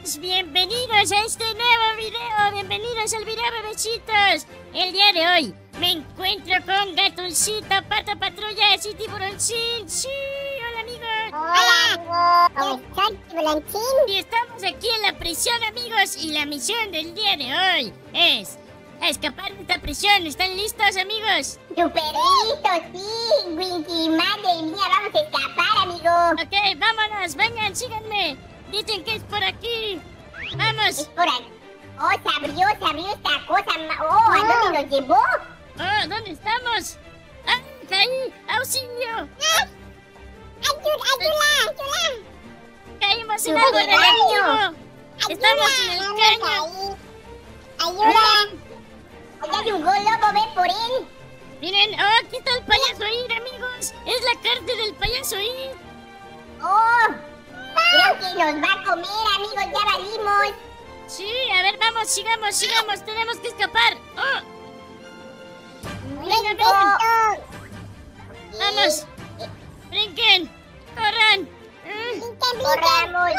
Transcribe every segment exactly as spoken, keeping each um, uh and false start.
amigos, bienvenidos a este nuevo video, bienvenidos al video, bebecitos. El día de hoy me encuentro con Gatuncito, Pato Patrulla y Tiburoncín. Sí, hola amigos. Hola, ¿cómo estás, Tiburoncín? Y estamos aquí en la prisión, amigos, y la misión del día de hoy es escapar de esta prisión. ¿Están listos, amigos? ¡Super listos, sí, Winky! ¡Madre mía, vamos a escapar, amigo! Ok, vámonos, vengan, síganme. Dicen que es por aquí. ¡Vamos! Es por aquí. Oh, se abrió, se abrió esta cosa. Oh, ¿a dónde nos llevó? Oh, ¿dónde estamos? ¡Ah, caí! ¡Auxilio! ¡Ayuda, ayuda, ayuda! ¡Caímos en algo relativo! ¡Estamos en el caño! ¡Ayuda! Allá hay un lobo, ve por él. Miren, oh, aquí está el payaso Ir, amigos. Es la cárcel del payaso Ir. Oh, creo que nos va a comer, amigos, ya valimos. Sí, a ver, vamos, sigamos, sigamos. Tenemos que escapar. Oh, venga, venga. Vamos. Brinquen. Corran. ¡Corramos!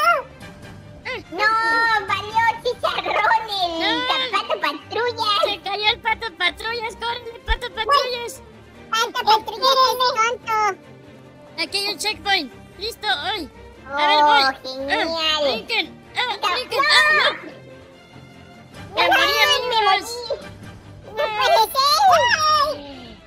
¡No! ¡Valió chicharrón el No. Pato Patrulla! Se cayó el Pato Patrullas. ¡Córrele, Pato Patrullas! ¡Pato Patrulla, eres tonto! Aquí hay un checkpoint. Listo, hoy. ¡Oh, A ver, voy. genial! Ah, brinquen. Ah, ¡No! brinquen. Ah, no. Me morí, amigos. ¡No puede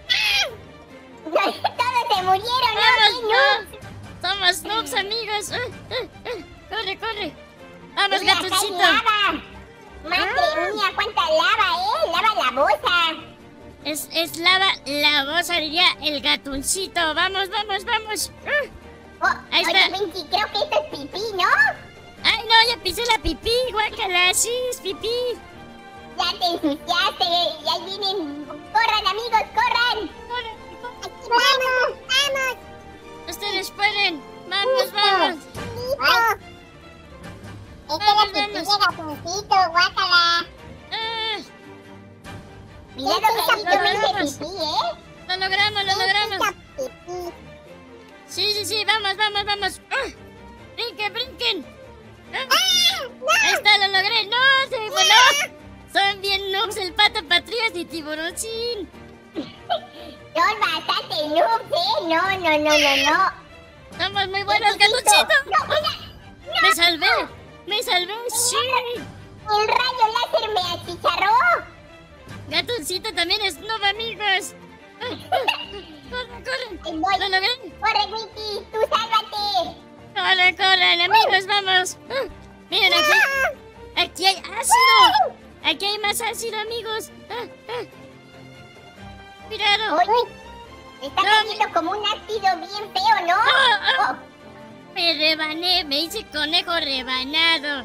ser! ¡Todos se murieron! Vamos, ¡No, no. Somos noobs, amigos. Ah, ah, ah. Corre, corre. Vamos, ¡Mira, acá hay Gatuncito. lava! ¡Madre mía, cuánta lava, eh! ¡Lava la bosa! Es, es lava la voz, diría el Gatuncito. Vamos, vamos, vamos. Ah. Oh, Ahí oye, está. Winky, creo que esto es pipí, ¿no? Ay, no, ya pisé la pipí, guácala. Sí, es pipí. Ya te ensuciaste y ahí vienen. ¡Corran, amigos, corran! Corre, corre. ¡Aquí vamos, vamos! Ustedes pueden. Vamos, vamos. ¡Listo! Este era Vamos, pipí vamos. de Gatuncito, guácala. Ah, Cuidado que ahí Vamos, también vamos. se pipí, ¿eh? lo logramos, lo logramos. Pipí. Sí, sí, sí, vamos, vamos, vamos. Ah, brinquen, brinquen. Ah, ¡Ah! ¡No! ahí está, lo logré. No, se me voló. Son bien noobs el Pato Patrulla y Tiburoncín. Son bastante noobs, ¿eh? No, no, no, no, no. Somos muy buenos, Gatuncito. Gatuncito. ¡No, mira! Me salvé, me salvé. Sí. El rayo láser me achicharró. Gatuncito también es noob, amigos. Ah, ah, corre, corre. Ahí voy. Lo logré. Corre, Winky, tú sálvate. Corre, corre, amigos, vamos. Ah, miren aquí. Aquí hay ácido. Aquí hay más ácido, amigos. Ah, ah. Cuidado. Uy, está No, cayendo como un ácido bien feo, ¿no? Ah, ah. Oh, Me rebané, me hice conejo rebanado.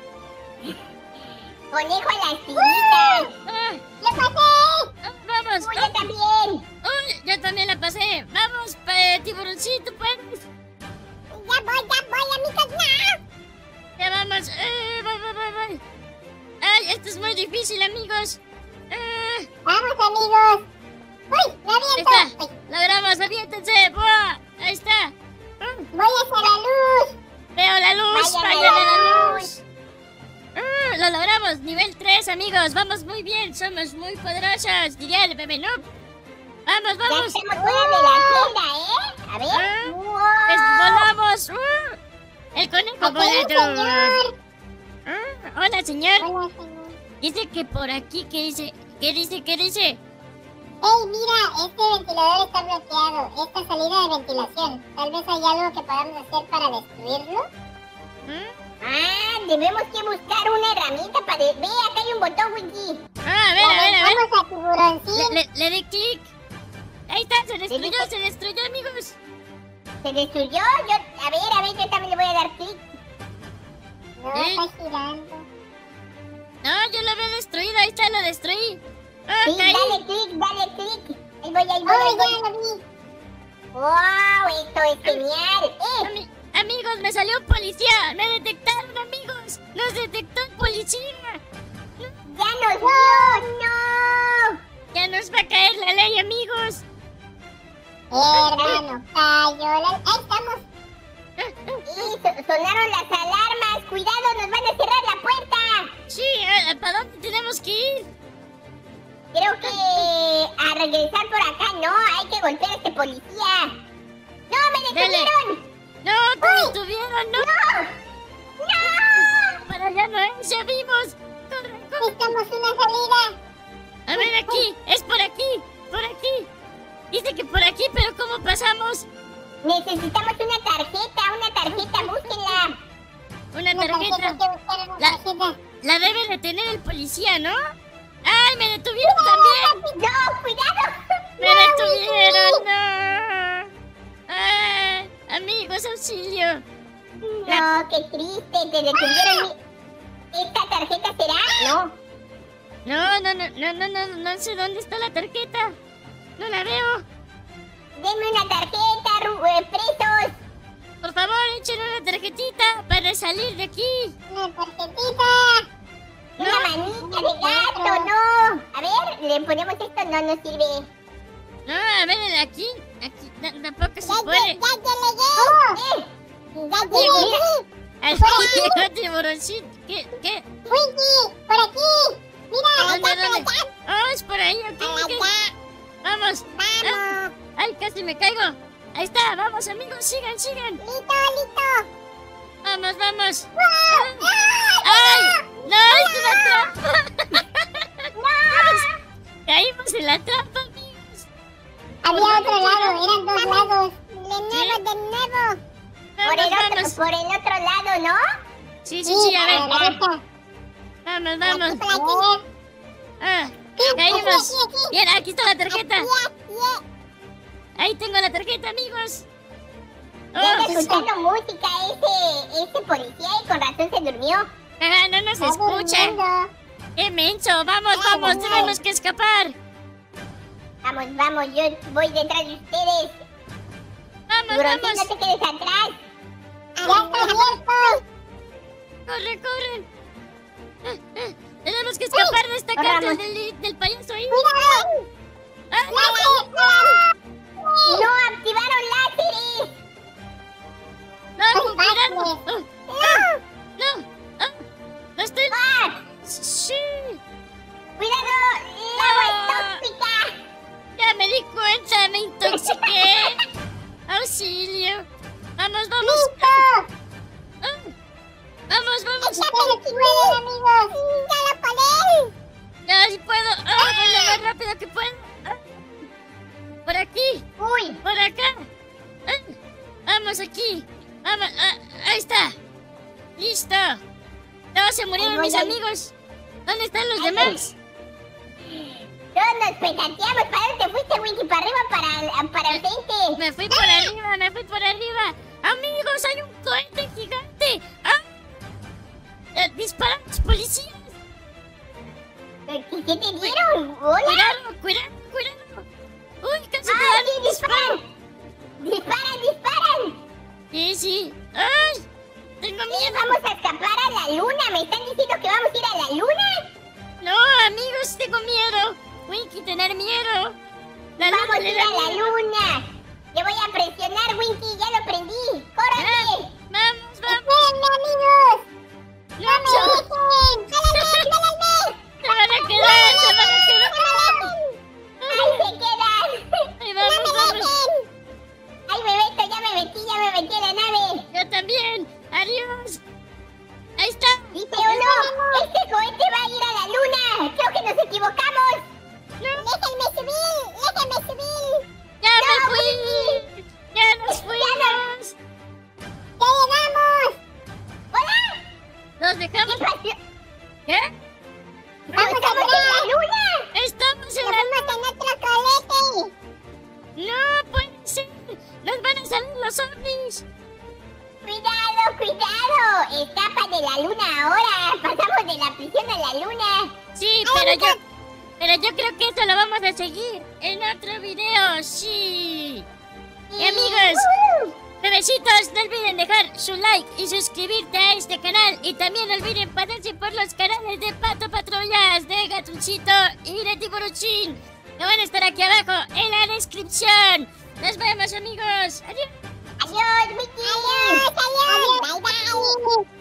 conejo a las tiritas. Ah, ¡Lo pasé! ah, vamos. ¡Uy, Ah, yo también! uy, yo también la pasé. Vamos, pa- Tiburoncito, pues. ¡Ya voy, ya voy, amigos! ¡No! Ya vamos. Eh, voy, voy, voy, voy. Ay, esto es muy difícil, amigos. Eh, ¡Vamos, amigos! ¡Uy, me ahí aviento! está. Uy, Logramos, aviéntense. ¡Buah! Ahí está. Ah, voy hacia la luz. veo la luz. Vayan a Vayan a la la luz. luz. Ah, lo logramos. Nivel tres, amigos. Vamos muy bien. Somos muy poderosos. Diría el bebé, ¿no? Vamos, Ya vamos. estamos fuera de la celda, ¿eh? A ver. Ah, ¡Wow! pues volamos. Ah, el conejo Aquí hay un volador. señor. Ah, hola, señor. Hola, señor. Dice que por aquí, ¿qué dice? ¿Qué dice? ¿Qué dice? Ey, mira, este ventilador está bloqueado. Esta salida de ventilación. Tal vez hay algo que podamos hacer para destruirlo. ¿Mm? Ah, debemos que buscar una herramienta para... De... Ve, acá hay un botón, Winky. Ah, a ver, a ver, a ver. Vamos a Tiburoncín. Le, le, le di clic. Ahí está, se destruyó, diste? se destruyó, amigos. ¿Se destruyó? Yo... A ver, a ver, yo también le voy a dar clic. No, ¿Eh? está girando. No, yo lo había destruido, ahí está, lo destruí. Ah, Sí, caí. dale clic, dale clic. Ahí voy, ahí voy, ahí voy. Ya lo vi. ¡Wow! Esto es genial. ¡Eh! Ami- amigos, me salió un policía. Me detectaron, amigos. Nos detectó el policía. ¡Ya nos vio! ¡No! Ya nos va a caer la ley, amigos. Hermano, cayó la... ¡Ahí estamos! Y so- sonaron las alarmas. ¡Cuidado, nos van a regresar por acá, no, hay que golpear a este policía. ¡No, me detuvieron! ¡No, te detuvieron, no! ¡No! ¡No! ¡Para allá no es! ¡Ya vimos! ¡Corre, corre! Necesitamos una salida. A ver, aquí, es por aquí, por aquí. Dice que por aquí, pero ¿cómo pasamos? Necesitamos una tarjeta, una tarjeta, búsquenla. Una Una tarjeta, tarjeta. hay que buscar una La- tarjeta. La debe de tener el policía, ¿no? ¡Ay, me detuvieron también! ¡No, cuidado! ¡Me detuvieron, no! ¡Ay, amigos, auxilio! No, qué triste, te detuvieron. ¿Esta tarjeta será? No. No, no, no, no, no, no, no sé dónde está la tarjeta. No la veo. Denme una tarjeta, ru- eh, presos. Por favor, echen una tarjetita para salir de aquí. Una tarjetita. Una manita de gato, no. A ver, le ponemos esto, no nos sirve. No, a ver, aquí, aquí, t- tampoco se Ya, puede. ya, ya llegué. Eh, Ya llegué. Así llegó tiburoncito. ¿Qué, qué? Winky, por aquí. Mira, ¿Dónde, acá, por dónde? acá. Oh, es por ahí, ok, Por ok. acá. Vamos. Vamos. Ay, casi me caigo. Ahí está, vamos, amigos, sigan, sigan. Listo, listo. Vamos, vamos. ¡Ah! ¡Ay! ¡No, es una trampa! ¡No! Caímos en la trampa, amigos. Había otro lado, eran dos lados. De nuevo, de nuevo. por, el Vamos, otro, vamos. por el otro lado, ¿no? Sí, sí, sí, a la ver. derecha. Vamos, Por aquí, vamos. por aquí. Ah, Aquí, caímos. aquí, aquí. Bien, aquí está la tarjeta. Aquí, aquí. Ahí tengo la tarjeta, amigos. Ya está Oh, escuchando música ese, ese policía y con razón se durmió. ajá, no nos Está escucha. durmiendo. ¡Qué menso! ¡Vamos, vamos! ¡Tenemos que escapar! Vamos, vamos, yo voy detrás de ustedes. ¡Vamos, Tiburoncín, vamos! no te quedes atrás. Ya está abierto. ¡Corre, corre! Ah, ah, ¡tenemos que escapar de esta corramos. cárcel del, del payaso ahí! Cuidado. ¡Ah, ¡Láser! ¡No activaron láseres! ¡No, con cuidado! Oh, ah, ¡No! ¡Ah! ¡No estoy! ¡Ah! ¡Sí! ¡Cuidado! ¡El agua es tóxica! ¡Ya me di cuenta! ¡Me intoxiqué! ¡Auxilio! ¡Vamos, vamos! ¡Listo! Ah, ¡vamos, vamos! Ustedes pueden, amigos. ¡Ya lo podéis! ¡Ya, sí puedo! ¡Ah, voy lo más rápido que puedo! Ah, ¡por aquí! ¡Uy! ¡Por acá! Ah, ¡vamos aquí! ¡Vamos! Ah, ¡ahí está! ¡Listo! ¡Todos se murieron Ay, mis ay, ay. amigos! ¿Dónde están los Ay, demás? Todos nos petateamos. ¿Para dónde te fuiste, Winky? ¿Para arriba o para, para el frente? Me fui por arriba, me fui por arriba. Amigos, hay un cohete gigante. ¡Ah! Eh, ¡Disparan los policías! ¿Qué, qué te dieron? ¡Hola! ¡Cuidado, cuidado, cuidado! ¡Uy, casi ¡Ah, me dan sí, un disparo! disparan! ¡Disparan, disparan! Sí, sí. ¡Ay! ¡Tengo Sí, miedo! vamos a escapar a la luna. ¿Me están diciendo que vamos a ir a la luna? ¡No, amigos, tengo miedo! Winky, tener miedo. La Vamos luna a le ir da a la miedo. luna. Te voy a presionar, Winky. Ya lo prendí. ¡Córrete! Vamos, vamos. Espérenme, amigos. No, ¡No me dejen! ¡Jálame, jálame! se van a quedar, se van a quedar. ¡Ahí se quedan! Ahí ¡No vamos, me vamos. dejen! ¡Ay, me meto! ¡Ya me metí! ¡Ya me metí a la nave! Yo también. Adiós. Ahí está. Dice uno, este cohete va a ir a la luna. Creo que nos equivocamos. ¡Déjenme subir! ¡Déjenme subir! Ya No, me fui. Ya nos fuimos. ¡Ya llegamos! ¡Hola! Nos dejamos. ¿Qué pasó? ¿Qué? ¡Vamos a ¡Estamos en volar! la luna! Estamos en ¡Nos la... vamos en otro colete! No puede ser. Nos van a salir los ovnis. ¡Cuidado, cuidado! Escapa de la luna ahora. Pasamos de la prisión a la luna. Sí, pero yo... Pero yo creo que esto lo vamos a seguir en otro video. Sí. Y amigos, ¡Uh! bebecitos, no olviden dejar su like y suscribirte a este canal. Y también no olviden pasarse por los canales de Pato Patrullas, de Gatuncito y de Tiburoncín, que van a estar aquí abajo en la descripción. Nos vemos, amigos. Adiós. Adiós, Mickey. ¡Adiós, adiós! ¡Bye, bye!